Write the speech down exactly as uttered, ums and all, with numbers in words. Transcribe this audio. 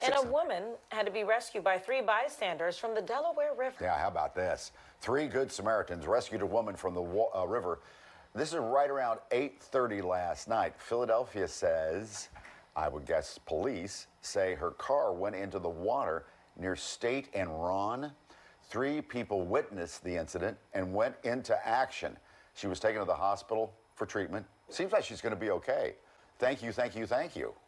And a woman had to be rescued by three bystanders from the Delaware River. Yeah, how about this? Three Good Samaritans rescued a woman from the uh, river. This is right around eight thirty last night. Philadelphia says, I would guess police say her car went into the water near State and Ron. Three people witnessed the incident and went into action. She was taken to the hospital for treatment. Seems like she's going to be okay. Thank you, thank you, thank you.